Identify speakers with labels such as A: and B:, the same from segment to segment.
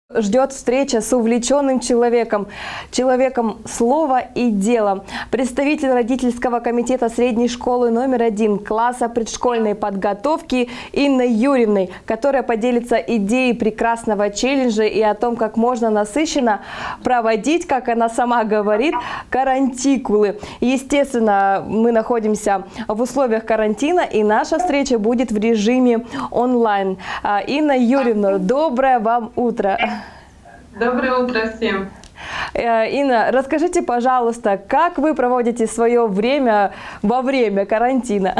A: Ждет встреча с увлеченным человеком, человеком слова и дела. Представитель родительского комитета средней школы номер 1 класса предшкольной подготовки Инна Юрьевна, которая поделится идеей прекрасного челленджа и о том, как можно насыщенно проводить, как она сама говорит, карантикулы. Естественно, мы находимся в условиях карантина, и наша встреча будет в режиме онлайн. Инна Юрьевна, доброе вам утро.
B: Доброе утро всем.
A: Инна, расскажите, пожалуйста, как вы проводите свое время во время карантина?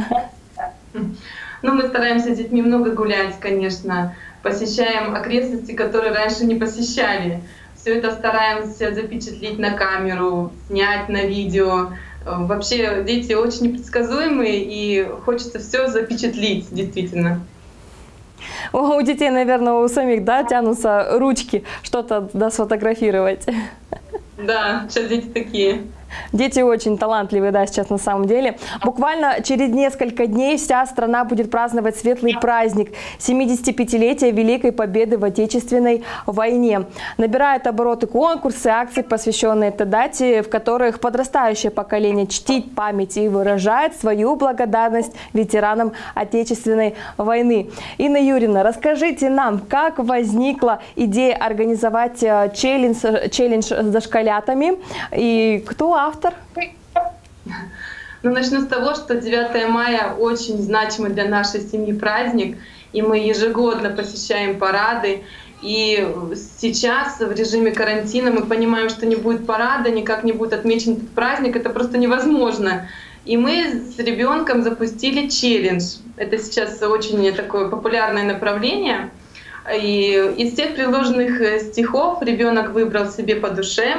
B: Ну, мы стараемся с детьми много гулять, конечно. Посещаем окрестности, которые раньше не посещали. Все это стараемся запечатлеть на камеру, снять на видео. Вообще дети очень непредсказуемые, и хочется все запечатлеть, действительно.
A: У детей, наверное, у самих, да, тянутся ручки что-то сфотографировать.
B: Да, сейчас дети такие.
A: Дети очень талантливые, да, сейчас на самом деле. Буквально через несколько дней вся страна будет праздновать светлый праздник – 75-летия Великой Победы в Отечественной войне. Набирают обороты конкурсы, акции, посвященные этой дате, в которых подрастающее поколение чтит память и выражает свою благодарность ветеранам Отечественной войны. Инна Юрьевна, расскажите нам, как возникла идея организовать челлендж с дошколятами и кто автор?
B: Ну, начну с того, что 9 мая очень значимый для нашей семьи праздник, и мы ежегодно посещаем парады. И сейчас в режиме карантина мы понимаем, что не будет парада, никак не будет отмечен этот праздник, это просто невозможно. И мы с ребенком запустили челлендж. Это сейчас очень такое популярное направление. И из всех предложенных стихов ребенок выбрал себе по душе.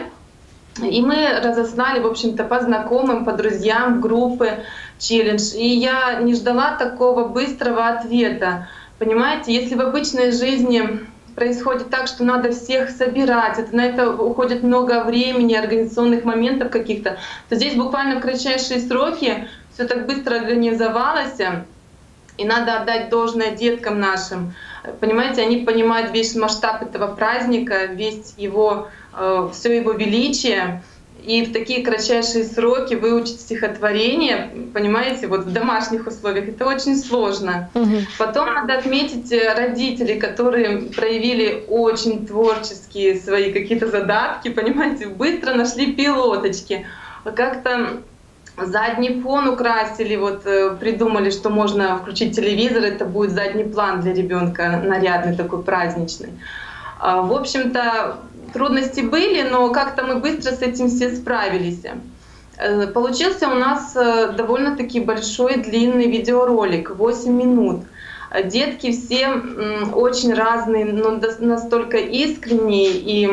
B: И мы разослали, в общем-то, по знакомым, по друзьям, в группы челлендж. И я не ждала такого быстрого ответа. Понимаете, если в обычной жизни происходит так, что надо всех собирать, на это уходит много времени, организационных моментов каких-то, то здесь буквально в кратчайшие сроки все так быстро организовалось. И надо отдать должное деткам нашим. Понимаете, они понимают весь масштаб этого праздника, весь его, все его величие. И в такие кратчайшие сроки выучить стихотворение, понимаете, вот в домашних условиях, это очень сложно. Потом надо отметить родителей, которые проявили очень творческие свои какие-то задатки, понимаете, быстро нашли пилоточки. Как-то задний фон украсили, вот придумали, что можно включить телевизор, это будет задний план для ребенка, нарядный такой, праздничный. В общем-то, трудности были, но как-то мы быстро с этим все справились. Получился у нас довольно-таки большой длинный видеоролик, 8 минут. Детки все очень разные, но настолько искренние, и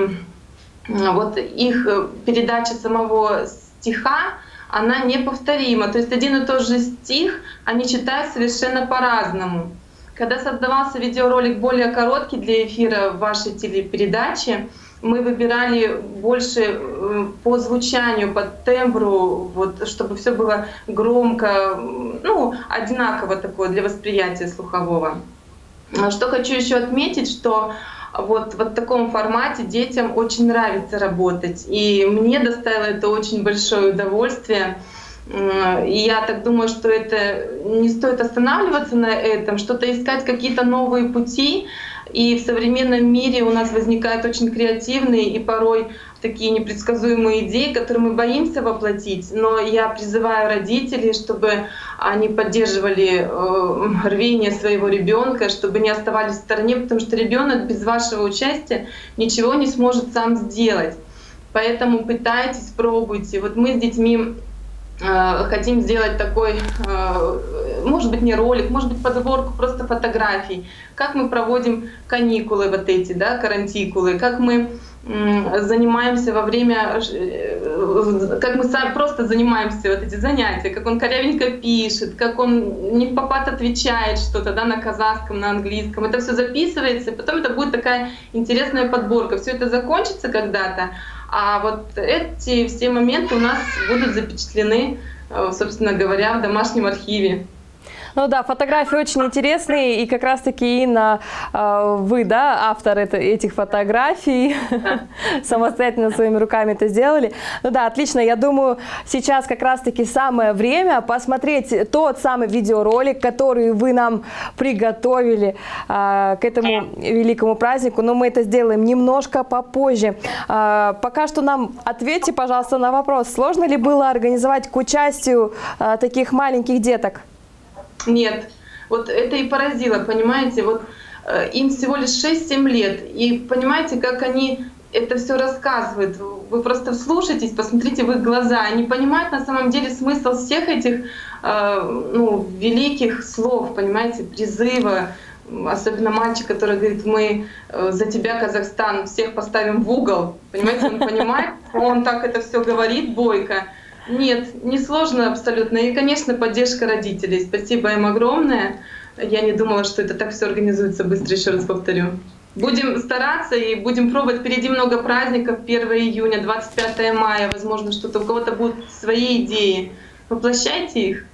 B: вот их передача самого стиха, она неповторима. То есть один и тот же стих они читают совершенно по-разному. Когда создавался видеоролик более короткий для эфира вашей телепередачи, мы выбирали больше по звучанию, по тембру, вот, чтобы все было громко, ну, одинаково такое для восприятия слухового. Что хочу еще отметить, что вот в таком формате детям очень нравится работать. И мне доставило это очень большое удовольствие. И я так думаю, что это не стоит останавливаться на этом, что-то искать, какие-то новые пути. И в современном мире у нас возникают очень креативные и порой такие непредсказуемые идеи, которые мы боимся воплотить. Но я призываю родителей, чтобы они поддерживали рвение своего ребенка, чтобы не оставались в стороне, потому что ребенок без вашего участия ничего не сможет сам сделать. Поэтому пытайтесь, пробуйте. Вот мы с детьми хотим сделать такой, может быть, не ролик, может быть, подборку просто фотографий, как мы проводим каникулы вот эти, да, карантикулы, как мы занимаемся во время, как мы сами просто занимаемся вот эти занятия, как он корявенько пишет, как он не впопад отвечает что-то, да, на казахском, на английском. Это все записывается, и потом это будет такая интересная подборка. Все это закончится когда-то, а вот эти все моменты у нас будут запечатлены, собственно говоря, в домашнем архиве.
A: Ну да, фотографии очень интересные, и как раз-таки, Инна, вы, да, автор этих фотографий, самостоятельно своими руками это сделали. Ну да, отлично, я думаю, сейчас как раз-таки самое время посмотреть тот самый видеоролик, который вы нам приготовили к этому великому празднику, но мы это сделаем немножко попозже. Пока что нам ответьте, пожалуйста, на вопрос, сложно ли было организовать к участию таких маленьких деток?
B: Нет, вот это и поразило, понимаете, вот им всего лишь 6-7 лет, и понимаете, как они это все рассказывают, вы просто вслушайтесь, посмотрите в их глаза, они понимают на самом деле смысл всех этих великих слов, понимаете, призыва, особенно мальчик, который говорит, мы за тебя, Казахстан, всех поставим в угол, понимаете, он понимает, он так это все говорит бойко. Нет, не сложно абсолютно. И, конечно, поддержка родителей. Спасибо им огромное. Я не думала, что это так все организуется быстро, еще раз повторю. Будем стараться и будем пробовать. Впереди много праздников. 1 июня, 25 мая. Возможно, что-то у кого-то будут свои идеи. Воплощайте их.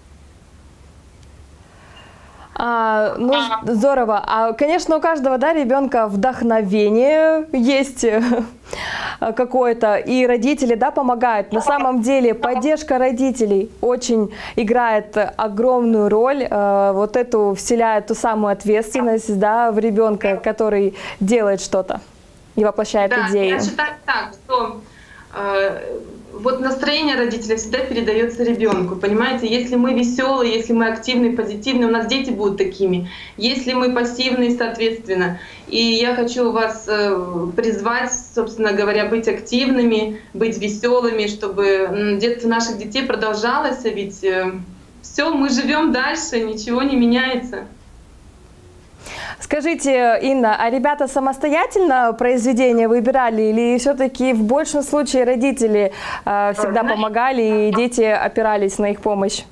A: Ну, здорово. Конечно, у каждого, да, ребенка вдохновение есть какое-то, и родители, да, помогают. На самом деле поддержка родителей очень играет огромную роль, вот эту вселяет ту самую ответственность, да, в ребенка, который делает что-то и воплощает идеи.
B: Я считаю так, что вот настроение родителей всегда передается ребенку, понимаете? Если мы веселые, если мы активные, позитивные, у нас дети будут такими. Если мы пассивные, соответственно. И я хочу вас призвать, собственно говоря, быть активными, быть веселыми, чтобы детство наших детей продолжалось, ведь все, мы живем дальше, ничего не меняется.
A: Скажите, Инна, а ребята самостоятельно произведения выбирали или все-таки в большем случае родители всегда помогали и дети опирались на их помощь?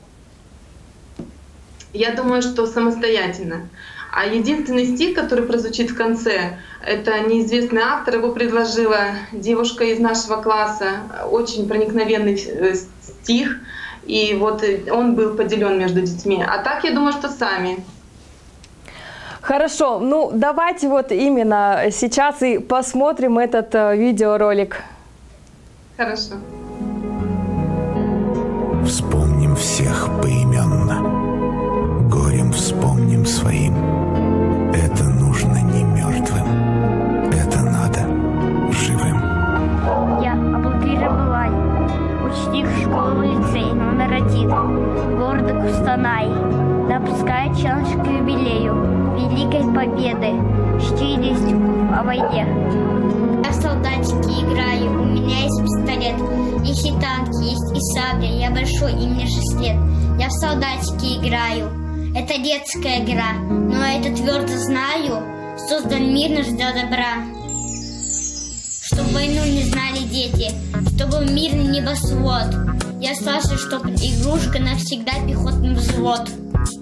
B: Я думаю, что самостоятельно. А единственный стих, который прозвучит в конце, это неизвестный автор, его предложила девушка из нашего класса, очень проникновенный стих, и вот он был поделен между детьми. А так, я думаю, что сами.
A: Хорошо, ну давайте вот именно сейчас и посмотрим этот видеоролик.
B: Хорошо.
C: Вспомним всех поименно, горем вспомним своим. Это нужно не мертвым, это надо живым.
D: Я Абулкира Булай, ученик школы лицей номер 1, города Кустанай. Допускаю челлендж к юбилею Великой Победы, 4 о войне. Я в солдатики играю, у меня есть пистолет, есть и танки, есть и сабля, я большой, и мне 6 лет. Я в солдатики играю, это детская игра, но это твердо знаю, создан мир наш для добра. Чтобы войну не знали дети, чтобы мирный небосвод. Я слышу, чтоб игрушка навсегда пехотный взвод.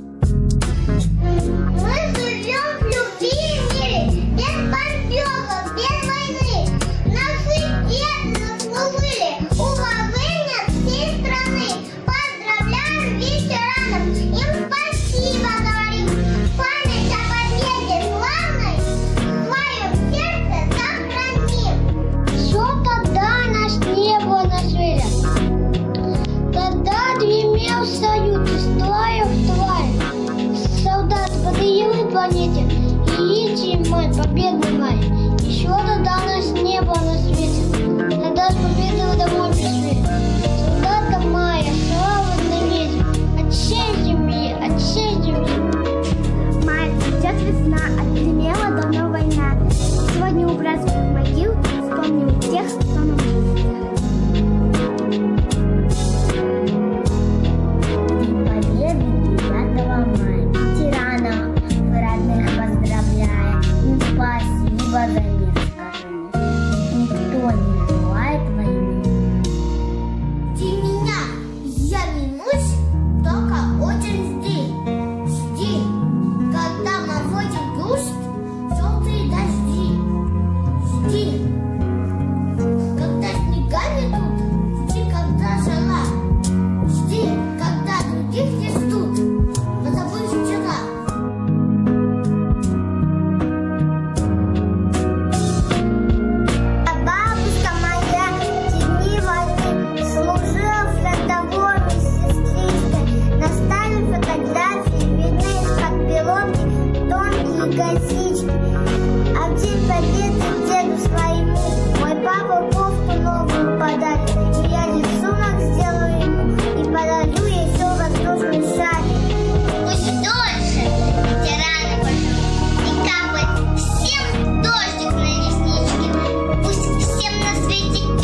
E: Мы живем в любви мире, без бомбежек, без войны. Наши деды заслужили уважение всей страны. Поздравляем ветеранов, им спасибо говорим. Память о победе славной в своем сердце сохраним. Еще тогда нас не было на свете. Тогда гремел салют из твоя в тварь. Солдаты по дырявой планете, величие мой, победный май. Еще тогда нас не было на свете, тогда с победой домой пришли. Солдатка моя, слава навеки, от всей земли, от всей земли.
D: Май, цветет весна, отгремела давно война. Сегодня у братских могил вспомним тех, кто нам был.
E: Спасибо за мир, скажи мне. Никто не желает войны. Жди меня, я вернусь, только очень жди. Жди, когда наводим грусть, желтые дожди. Жди, когда снегами тут, жди, когда жара. Жди, когда других не ждут, позабудь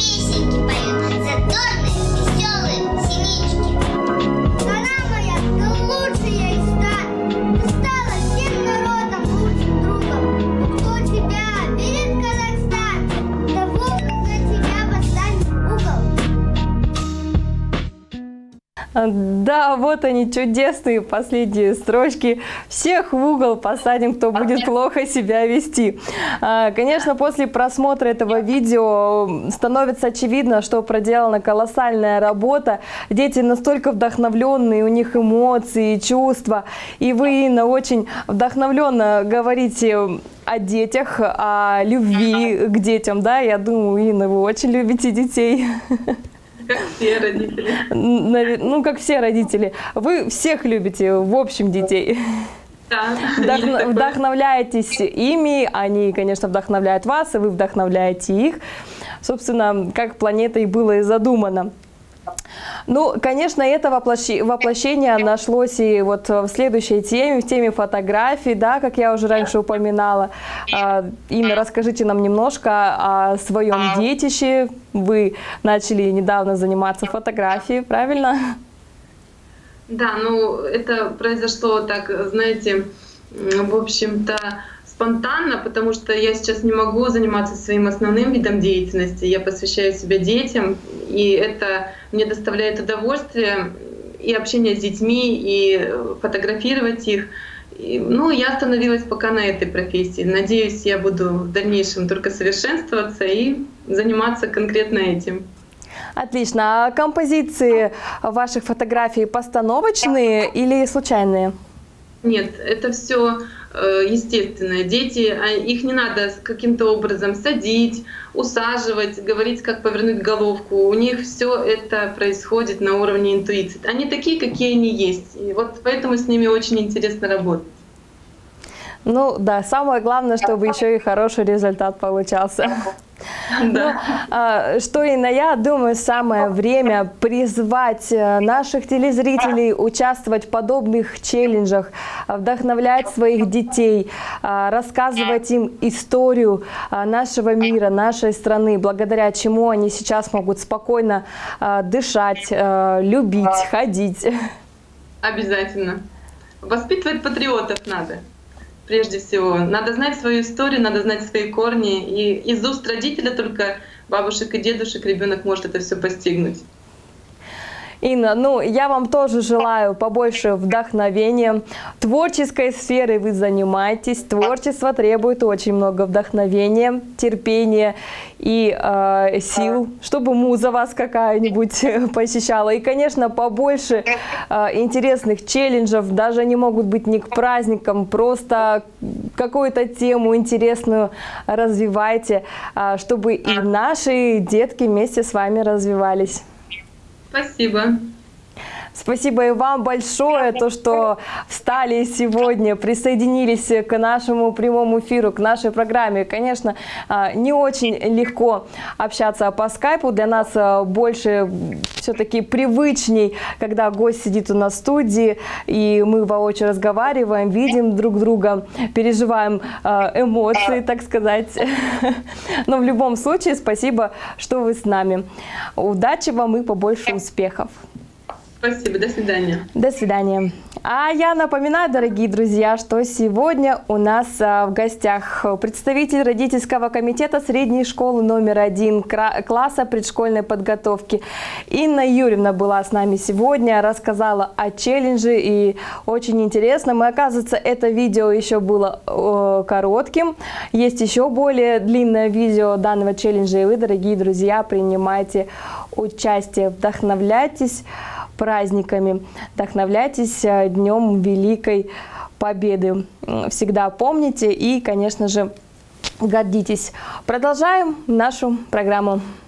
E: песенки поют, задорные, веселые синички. Страна моя, ты лучшая из стар, ты стала всем народом лучшим другом. Кто тебя берет, Казахстан, того, как на тебя восстанет угол.
A: Да, вот они, чудесные последние строчки. Всех в угол посадим, кто будет плохо себя вести. Конечно, после просмотра этого видео становится очевидно, что проделана колоссальная работа. Дети настолько вдохновленные, у них эмоции, чувства. И вы, Инна, очень вдохновленно говорите о детях, о любви к детям. Да, я думаю, Инна, вы очень любите детей.
B: Как все родители.
A: Ну, как все родители. Вы всех любите, в общем, детей.
B: Да,
A: Вдохновляетесь ими, они, конечно, вдохновляют вас, и вы вдохновляете их. Собственно, как планетой было и задумано. Ну, конечно, это воплощение нашлось и вот в следующей теме, в теме фотографий, да, как я уже раньше упоминала. Инна, расскажите нам немножко о своем детище. Вы начали недавно заниматься фотографией, правильно?
B: Да, ну это произошло так, знаете, в общем-то, спонтанно, потому что я сейчас не могу заниматься своим основным видом деятельности. Я посвящаю себя детям, и это мне доставляет удовольствие и общение с детьми, и фотографировать их. Ну, я остановилась пока на этой профессии. Надеюсь, я буду в дальнейшем только совершенствоваться и заниматься конкретно этим.
A: Отлично. А композиции ваших фотографий постановочные или случайные?
B: Нет, это все естественное. Дети, их не надо каким-то образом садить, усаживать, говорить, как повернуть головку. У них все это происходит на уровне интуиции. Они такие, какие они есть. И вот поэтому с ними очень интересно работать.
A: Ну да, самое главное, чтобы еще и хороший результат получался.
B: Да.
A: Ну, что, Инна, я думаю, самое время призвать наших телезрителей участвовать в подобных челленджах, вдохновлять своих детей, рассказывать им историю нашего мира, нашей страны, благодаря чему они сейчас могут спокойно дышать, любить, ходить.
B: Обязательно. Воспитывать патриотов надо. Прежде всего, надо знать свою историю, надо знать свои корни. И из уст родителя только бабушек и дедушек ребенок может это все постигнуть.
A: Инна, ну я вам тоже желаю побольше вдохновения. Творческой сферой вы занимаетесь. Творчество требует очень много вдохновения, терпения и сил, чтобы муза вас какая-нибудь посещала. И, конечно, побольше интересных челленджев. Даже они могут быть не к праздникам, просто какую-то тему интересную развивайте, чтобы и наши детки вместе с вами развивались.
B: Спасибо.
A: Спасибо и вам большое, то, что встали сегодня, присоединились к нашему прямому эфиру, к нашей программе. Конечно, не очень легко общаться по скайпу, для нас больше все-таки привычней, когда гость сидит у нас в студии, и мы воочию разговариваем, видим друг друга, переживаем эмоции, так сказать. Но в любом случае, спасибо, что вы с нами. Удачи вам и побольше успехов.
B: Спасибо, до свидания.
A: До свидания. А я напоминаю, дорогие друзья, что сегодня у нас в гостях представитель родительского комитета средней школы номер 1 класса предшкольной подготовки. Инна Юрьевна была с нами сегодня, рассказала о челлендже, и очень интересно. И, оказывается, это видео еще было коротким. Есть еще более длинное видео данного челленджа, и вы, дорогие друзья, принимайте участие, вдохновляйтесь праздниками, вдохновляйтесь Днем Великой Победы. Всегда помните и, конечно же, гордитесь. Продолжаем нашу программу.